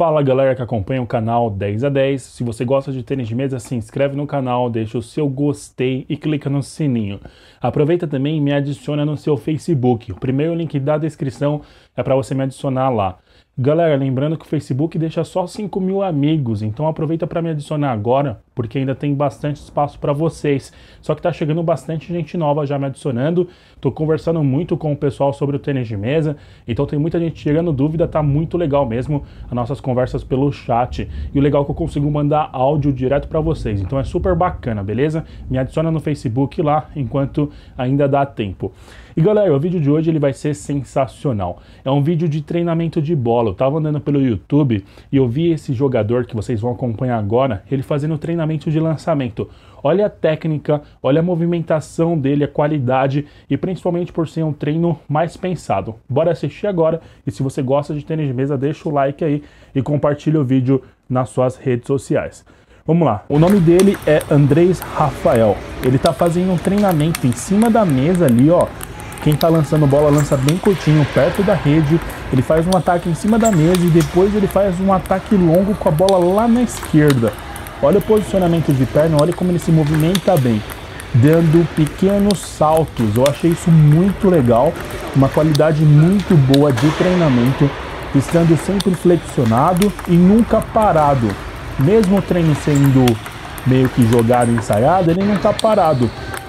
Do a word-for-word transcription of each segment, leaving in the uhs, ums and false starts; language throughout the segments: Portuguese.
Fala galera que acompanha o canal dez a dez, se você gosta de tênis de mesa, se inscreve no canal, deixa o seu gostei e clica no sininho. Aproveita também e me adiciona no seu Facebook, o primeiro link da descrição é para você me adicionar lá. Galera, lembrando que o Facebook deixa só cinco mil amigos, então aproveita para me adicionar agora, porque ainda tem bastante espaço para vocês. Só que tá chegando bastante gente nova já me adicionando, tô conversando muito com o pessoal sobre o tênis de mesa, então tem muita gente tirando dúvida, tá muito legal mesmo as nossas conversas pelo chat. E o legal é que eu consigo mandar áudio direto para vocês, então é super bacana, beleza? Me adiciona no Facebook lá, enquanto ainda dá tempo. E galera, o vídeo de hoje ele vai ser sensacional. É um vídeo de treinamento de bola. Eu tava andando pelo YouTube e eu vi esse jogador que vocês vão acompanhar agora, ele fazendo treinamento de lançamento. Olha a técnica, olha a movimentação dele, a qualidade e principalmente por ser um treino mais pensado. Bora assistir agora e se você gosta de tênis de mesa, deixa o like aí e compartilha o vídeo nas suas redes sociais. Vamos lá, o nome dele é Andrés Rafael. Ele tá fazendo um treinamento em cima da mesa ali, ó. Quem tá lançando bola lança bem curtinho, perto da rede. Ele faz um ataque em cima da mesa e depois ele faz um ataque longo com a bola lá na esquerda. Olha o posicionamento de perna, olha como ele se movimenta bem, dando pequenos saltos. Eu achei isso muito legal, uma qualidade muito boa de treinamento, estando sempre flexionado e nunca parado. Mesmo o treino sendo meio que jogado e ensaiado, ele não tá parado.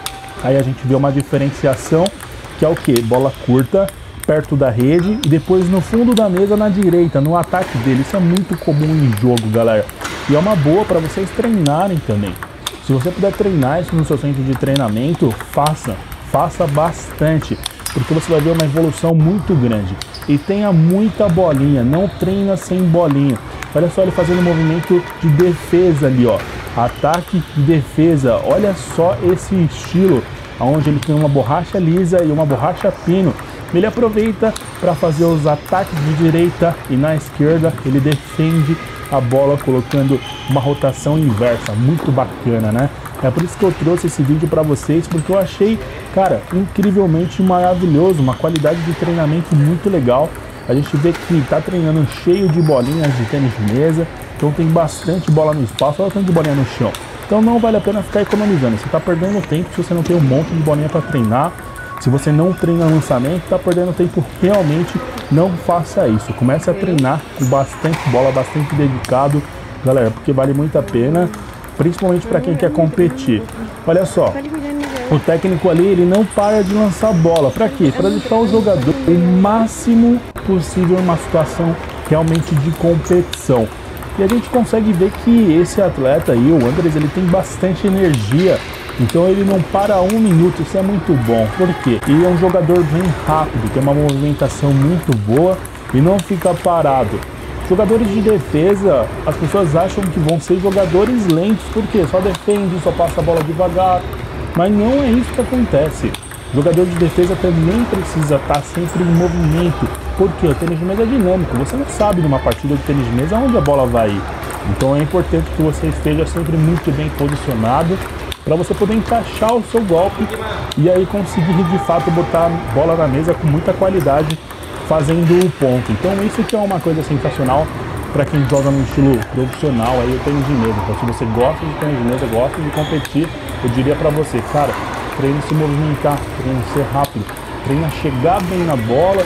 Aí a gente vê uma diferenciação, que é o que? Bola curta, perto da rede e depois no fundo da mesa na direita, no ataque dele. Isso é muito comum em jogo, galera. E é uma boa para vocês treinarem também. Se você puder treinar isso no seu centro de treinamento, faça. Faça bastante, porque você vai ver uma evolução muito grande. E tenha muita bolinha, não treina sem bolinha. Olha só ele fazendo um movimento de defesa ali, ó. Ataque e defesa. Olha só esse estilo, onde ele tem uma borracha lisa e uma borracha pino. Ele aproveita para fazer os ataques de direita e na esquerda ele defende a bola colocando uma rotação inversa. Muito bacana, né? É por isso que eu trouxe esse vídeo para vocês, porque eu achei, cara, incrivelmente maravilhoso, uma qualidade de treinamento muito legal. A gente vê que tá treinando cheio de bolinhas de tênis de mesa, então tem bastante bola no espaço, olha o tanto de bolinha no chão. Então não vale a pena ficar economizando, você está perdendo tempo se você não tem um monte de bolinha para treinar. Se você não treina lançamento, está perdendo tempo realmente, não faça isso. Comece a treinar com bastante bola, bastante dedicado, galera, porque vale muito a pena, principalmente para quem quer competir. Olha só, o técnico ali, ele não para de lançar bola. Para quê? Para deixar o jogador o máximo possível em uma situação realmente de competição. E a gente consegue ver que esse atleta aí, o Andrés, ele tem bastante energia, então ele não para um minuto, isso é muito bom. Por quê? Ele é um jogador bem rápido, tem uma movimentação muito boa e não fica parado. Jogadores de defesa, as pessoas acham que vão ser jogadores lentos, porque só defende, só passa a bola devagar, mas não é isso que acontece. Jogador de defesa também precisa estar sempre em movimento, porque o tênis de mesa é dinâmico, você não sabe numa partida de tênis de mesa onde a bola vai ir. Então é importante que você esteja sempre muito bem posicionado para você poder encaixar o seu golpe e aí conseguir de fato botar a bola na mesa com muita qualidade, fazendo o ponto. Então isso que é uma coisa sensacional para quem joga no estilo profissional aí o tênis de mesa. Então se você gosta de tênis de mesa, gosta de competir, eu diria para você, cara, treina se movimentar, treina ser rápido, treina chegar bem na bola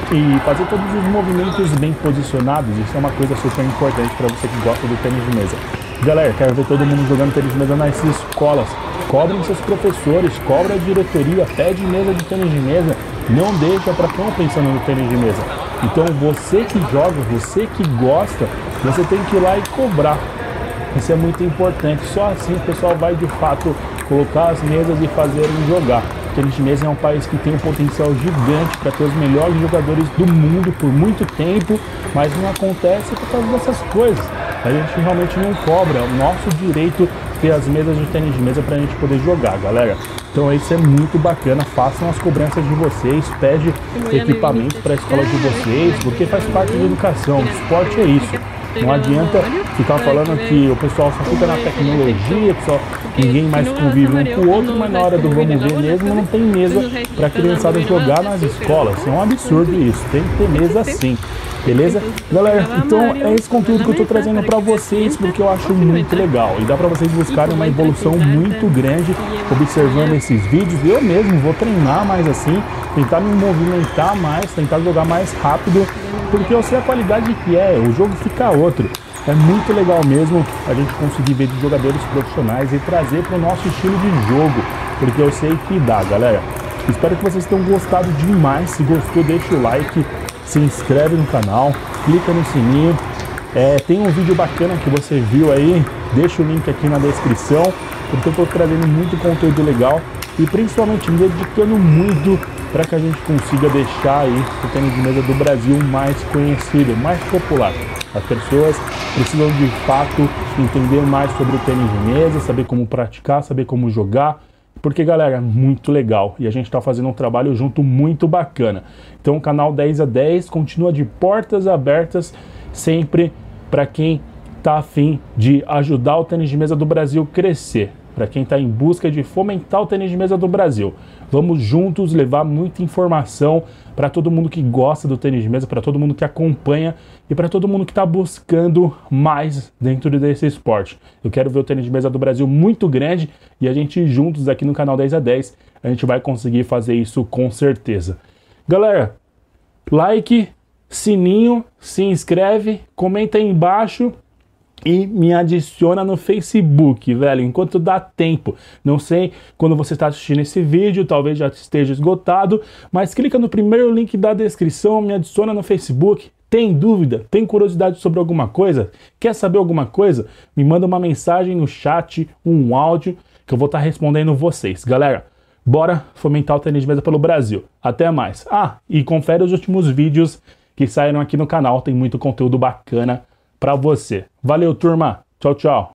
e fazer todos os movimentos bem posicionados. Isso é uma coisa super importante para você que gosta do tênis de mesa. Galera, quero ver todo mundo jogando tênis de mesa nas escolas. Cobrem seus professores, cobra a diretoria, pede mesa de tênis de mesa. Não deixa para quem pensando no tênis de mesa. Então você que joga, você que gosta, você tem que ir lá e cobrar. Isso é muito importante. Só assim o pessoal vai de fato colocar as mesas e fazerem jogar. O tênis de mesa é um país que tem um potencial gigante para ter os melhores jogadores do mundo por muito tempo, mas não acontece por causa dessas coisas. A gente realmente não cobra, é o nosso direito ter as mesas de tênis de mesa para a gente poder jogar, galera. Então isso é muito bacana, façam as cobranças de vocês, pede equipamento para a escola de vocês, porque faz parte da educação, o esporte é isso. Não adianta ficar falando que o pessoal só fica na tecnologia, que só ninguém mais convive um com o outro, mas na hora do vamos ver mesmo não tem mesa para a criançada jogar nas escolas. É um absurdo isso, tem que ter mesa sim. beleza? Galera, então é esse conteúdo que eu tô trazendo pra vocês, porque eu acho muito legal. E dá pra vocês buscarem uma evolução muito grande observando esses vídeos. Eu mesmo vou treinar mais assim, tentar me movimentar mais, tentar jogar mais rápido, porque eu sei a qualidade que é, o jogo fica outro. É muito legal mesmo a gente conseguir ver de jogadores profissionais e trazer para o nosso estilo de jogo, porque eu sei que dá, galera. Espero que vocês tenham gostado demais. Se gostou, deixa o like, se inscreve no canal, clica no sininho. É, tem um vídeo bacana que você viu aí, deixa o link aqui na descrição, porque eu estou trazendo muito conteúdo legal e principalmente me dedicando muito para que a gente consiga deixar aí o tênis de mesa do Brasil mais conhecido, mais popular. As pessoas precisam de fato entender mais sobre o tênis de mesa, saber como praticar, saber como jogar, porque, galera, é muito legal e a gente está fazendo um trabalho junto muito bacana. Então o canal dez a dez continua de portas abertas sempre para quem está afim de ajudar o tênis de mesa do Brasil crescer, para quem está em busca de fomentar o tênis de mesa do Brasil. Vamos juntos levar muita informação para todo mundo que gosta do tênis de mesa, para todo mundo que acompanha e para todo mundo que está buscando mais dentro desse esporte. Eu quero ver o tênis de mesa do Brasil muito grande e a gente juntos aqui no canal dez a dez, a gente vai conseguir fazer isso com certeza. Galera, like, sininho, se inscreve, comenta aí embaixo e me adiciona no Facebook, velho, enquanto dá tempo. Não sei quando você está assistindo esse vídeo, talvez já esteja esgotado, mas clica no primeiro link da descrição, me adiciona no Facebook. Tem dúvida? Tem curiosidade sobre alguma coisa? Quer saber alguma coisa? Me manda uma mensagem no chat, um áudio, que eu vou estar respondendo vocês. Galera, bora fomentar o tênis de mesa pelo Brasil. Até mais. Ah, e confere os últimos vídeos que saíram aqui no canal, tem muito conteúdo bacana pra você. Valeu, turma. Tchau, tchau.